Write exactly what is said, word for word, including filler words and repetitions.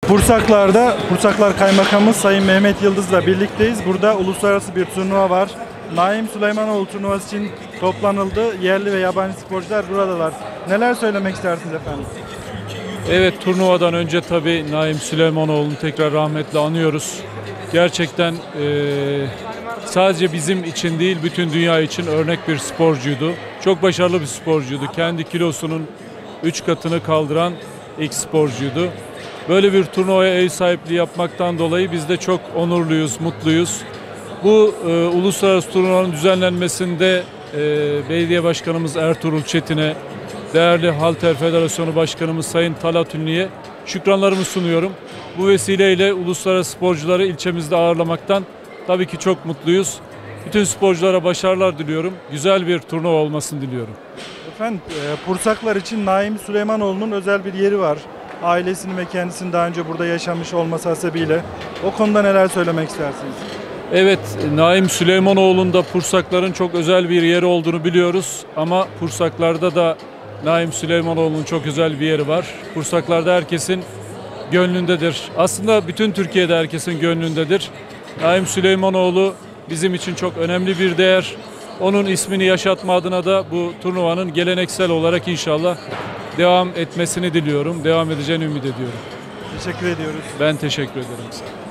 Pursaklar'da Pursaklar Kaymakamı Sayın Mehmet Yıldız'la birlikteyiz. Burada uluslararası bir turnuva var. Naim Süleymanoğlu turnuvası için toplanıldı. Yerli ve yabancı sporcular buradalar. Neler söylemek istersiniz efendim? Evet, turnuvadan önce tabii Naim Süleymanoğlu'nu tekrar rahmetle anıyoruz. Gerçekten e, sadece bizim için değil, bütün dünya için örnek bir sporcuydu. Çok başarılı bir sporcuydu. Kendi kilosunun üç katını kaldıran ilk sporcuydu. Böyle bir turnuvaya ev sahipliği yapmaktan dolayı biz de çok onurluyuz, mutluyuz. Bu e, uluslararası turnuvanın düzenlenmesinde e, belediye başkanımız Ertuğrul Çetin'e, değerli Halter Federasyonu Başkanımız Sayın Talat Ünlü'ye şükranlarımı sunuyorum. Bu vesileyle uluslararası sporcuları ilçemizde ağırlamaktan tabii ki çok mutluyuz. Bütün sporculara başarılar diliyorum. Güzel bir turnuva olmasını diliyorum. Efendim, e, Pursaklar için Naim Süleymanoğlu'nun özel bir yeri var. Ailesini ve kendisini daha önce burada yaşamış olması hasebiyle. O konuda neler söylemek istersiniz? Evet, Naim Süleymanoğlu'nda Pursakların çok özel bir yeri olduğunu biliyoruz. Ama Pursaklar'da da Naim Süleymanoğlu'nun çok özel bir yeri var. Pursaklar'da herkesin gönlündedir. Aslında bütün Türkiye'de herkesin gönlündedir. Naim Süleymanoğlu bizim için çok önemli bir değer. Onun ismini yaşatma adına da bu turnuvanın geleneksel olarak inşallah devam etmesini diliyorum. Devam edeceğini ümit ediyorum. Teşekkür ediyoruz. Ben teşekkür ederim.